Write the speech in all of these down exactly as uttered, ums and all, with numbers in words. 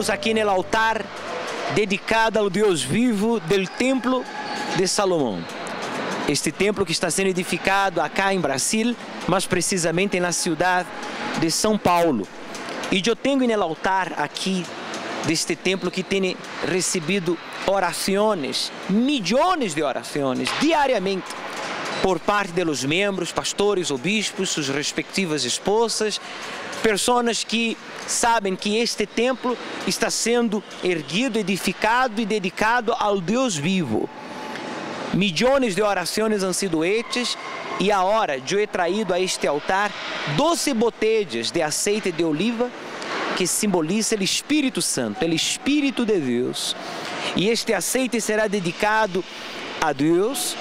estamos aqui no altar dedicado ao Deus vivo do Templo de Salomão. Este templo que está sendo edificado acá em Brasil, mais precisamente na cidade de São Paulo. E eu tenho no altar aqui deste templo que tem recebido orações, milhões de orações diariamente por parte dos membros, pastores, obispos, suas respectivas esposas, pessoas que sabem que este templo está sendo erguido, edificado e dedicado ao Deus vivo. Milhões de orações han sido feitas e agora eu he traído a este altar doze botelhas de azeite de oliva que simboliza o Espírito Santo, o Espírito de Deus. E este azeite será dedicado a Deus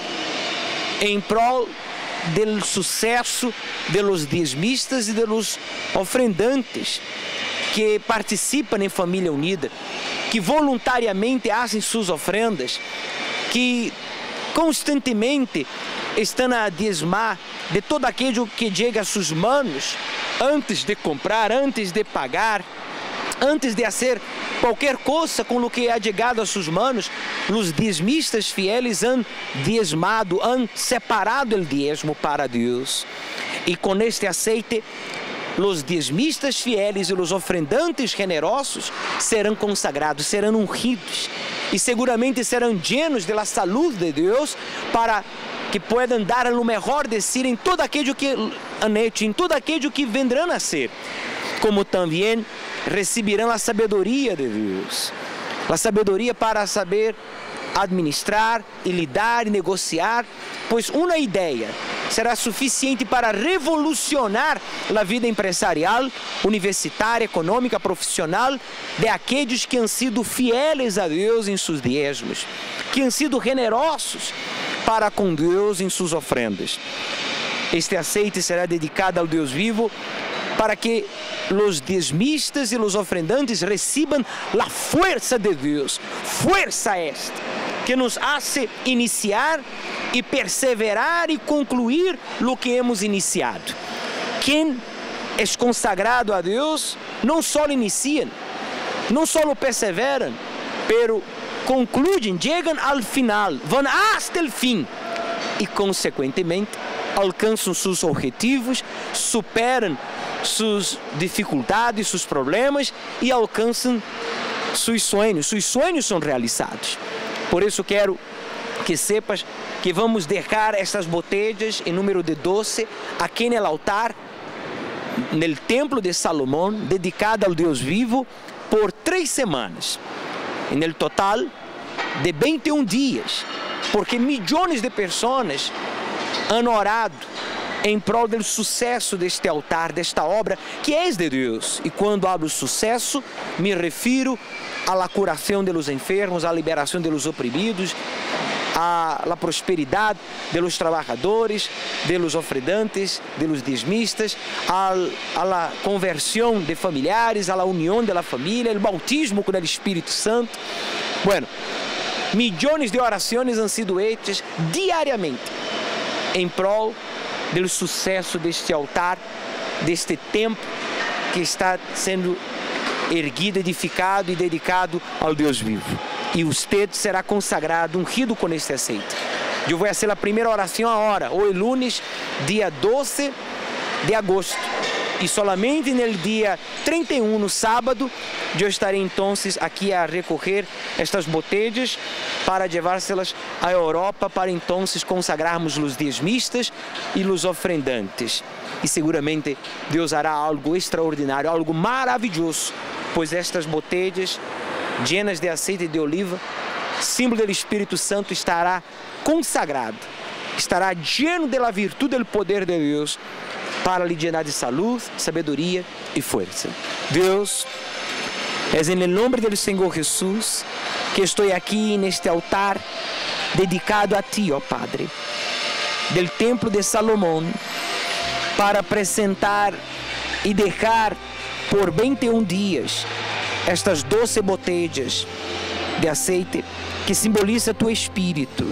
em prol do sucesso de los diezmistas e de los ofrendantes que participam em família unida, que voluntariamente fazem suas ofrendas, que constantemente estão a diezmar de todo aquilo que chega a suas mãos, antes de comprar, antes de pagar, antes de fazer qualquer coisa com o que ha chegado a suas mãos. Os diezmistas fieles han diezmado, han separado o diezmo para Deus. E com este aceite, os diezmistas fieles e os ofrendantes generosos serão consagrados, serão ungidos e seguramente serão llenos da saúde de Deus para que puedan dar o melhor de si em todo aquilo que han hecho, em todo aquilo que vendrão a ser, como também receberão a sabedoria de Deus, a sabedoria para saber administrar e lidar e negociar, pois uma ideia será suficiente para revolucionar a vida empresarial, universitária, econômica, profissional de aqueles que han sido fieles a Deus em seus diezmos, que han sido generosos para com Deus em suas ofrendas. Este azeite será dedicado ao Deus vivo para que os diezmistas e os ofrendantes recebam a força de Deus, força esta que nos hace iniciar e perseverar e concluir o que hemos iniciado. Quem é consagrado a Deus não só iniciam, não só perseveram, pero concluem, chegam ao final, vão até o fim e, consequentemente, alcançam seus objetivos, superam suas dificuldades, seus problemas e alcançam seus sonhos. Seus sonhos são realizados. Por isso quero que sepas que vamos deixar estas botelhas em número de doze aqui no altar, no Templo de Salomão, dedicado ao Deus vivo, por três semanas. E no total de vinte e um dias, porque milhões de pessoas han orado em prol do sucesso deste altar, desta obra que é de Deus. E quando hablo sucesso, me refiro à la curação de los enfermos, à liberação de los oprimidos, à la prosperidade de los trabalhadores, de los ofrendantes, de los diezmistas, à la conversão de familiares, à la união de la família, o bautismo com o Espírito Santo. Bueno, milhões de orações han sido feitas diariamente em prol do sucesso deste altar, deste templo que está sendo erguido, edificado e dedicado ao Deus vivo. E você será consagrado, ungido com este azeite. Eu vou fazer a primeira oração agora, hoje lunes, dia doze de agosto. E solamente no dia trinta e um, no sábado, eu estarei então aqui a recorrer estas botelhas para levá-las à Europa, para então consagrarmos os diezmistas e os ofrendantes. E seguramente Deus hará algo extraordinário, algo maravilhoso, pois estas botelhas llenas de azeite de oliva, símbolo do Espírito Santo, estará consagrado, estará lleno da virtude e do poder de Deus, para lhe llenar de saúde, sabedoria e força. Deus, é em nome do Senhor Jesus que estou aqui neste altar dedicado a Ti, ó Padre, do Templo de Salomão, para apresentar e deixar por vinte e um dias estas doze botelhas de azeite que simboliza Tu Espírito.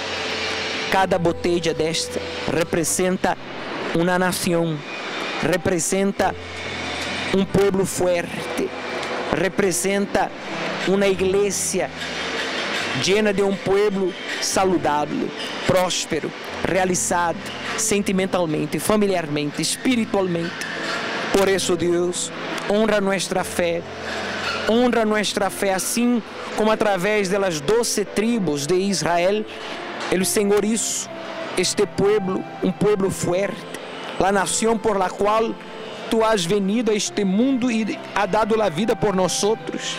Cada botelha desta representa uma nação, representa um povo forte, representa uma igreja llena de um povo saudável, próspero, realizado sentimentalmente, familiarmente, espiritualmente. Por isso, Deus, honra nossa fé, honra nossa fé, assim como através das doze tribos de Israel, o Senhor hizo este pueblo, um pueblo fuerte, a nação por la qual tu has venido a este mundo e ha dado la vida por nosotros.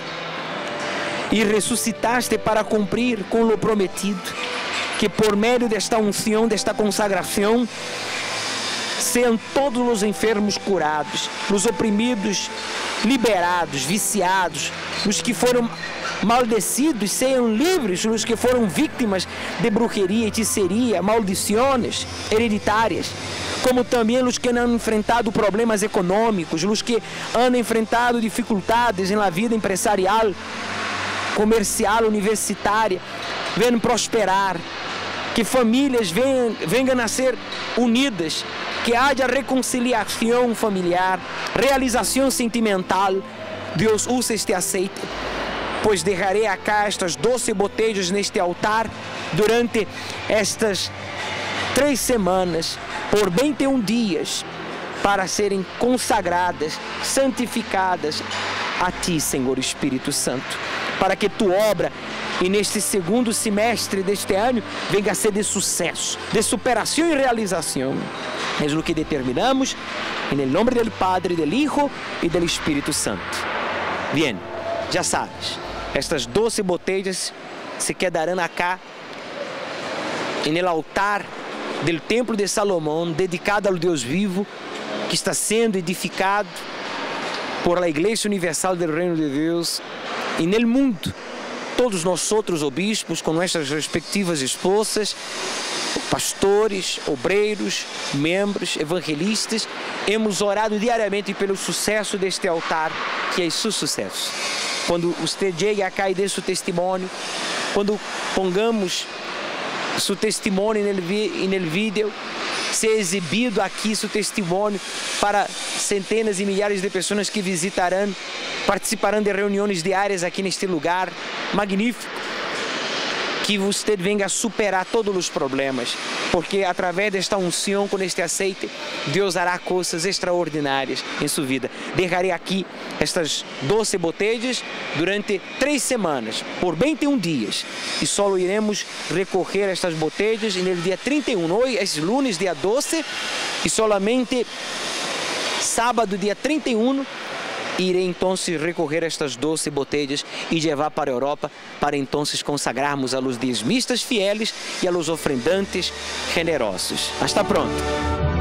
E ressuscitaste para cumprir com lo prometido, que por meio desta unção, desta consagração, sejam todos os enfermos curados, os oprimidos liberados, viciados, os que foram maldecidos sejam livres, os que foram vítimas de brujeria, hechiceria, maldições hereditárias, como também os que han enfrentado problemas econômicos, os que han enfrentado dificuldades na vida empresarial, comercial, universitária, venham prosperar, que famílias venham, venham a ser unidas, que haja reconciliação familiar, realização sentimental. Deus usa este aceite, pois derrarei acá estas doze botelhas neste altar durante estas três semanas, por vinte e um dias, para serem consagradas, santificadas a Ti, Senhor Espírito Santo, para que Tu obra e neste segundo semestre deste ano venha a ser de sucesso, de superação e realização. É o que determinamos, em nome do Padre, do Hijo e do Espírito Santo. Bien, já sabes, estas doze botelhas se quedarão acá, no altar do Templo de Salomão, dedicado ao Deus vivo, que está sendo edificado por la Igreja Universal do Reino de Deus e no mundo. Todos nós outros obispos, com nossas respectivas esposas, pastores, obreiros, membros, evangelistas, hemos orado diariamente pelo sucesso deste altar, que é seu sucesso. Quando você chega acá e dê seu testemunho, quando pongamos seu testemunho no vídeo, ser exibido aqui seu testemunho para centenas e milhares de pessoas que visitarão, participarão de reuniões diárias aqui neste lugar magnífico, que você venha a superar todos os problemas, porque através desta unção, com este aceite, Deus hará coisas extraordinárias em sua vida. Deixarei aqui estas doze botelhas durante três semanas, por vinte e um dias, e só iremos recorrer estas botelhas no dia trinta e um, hoje é lunes, dia doze, e solamente sábado, dia trinta e um, irei então recorrer a estas doze botelhas e levar para a Europa, para então consagrarmos a los diezmistas fieles e a los ofrendantes generosos. Hasta pronto.